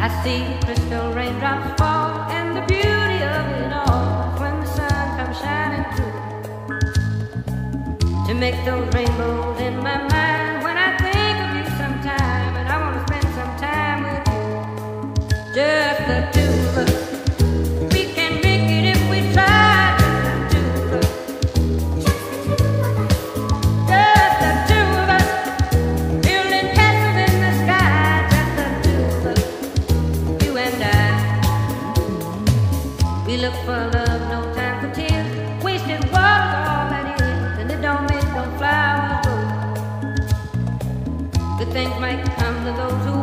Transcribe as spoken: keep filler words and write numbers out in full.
I see crystal raindrops fall, and the beauty of it all is when the sun comes shining through to make those rainbows in my mind. When I think of you sometime, and I want to spend some time with you, just the two of us. We can make it if we try. Just the two of us, building castles in the sky. Just the two of us, you and I. We look for love, no time for tears. Wasted water's all that is, and it don't make no flowers grow. Good things might come to those who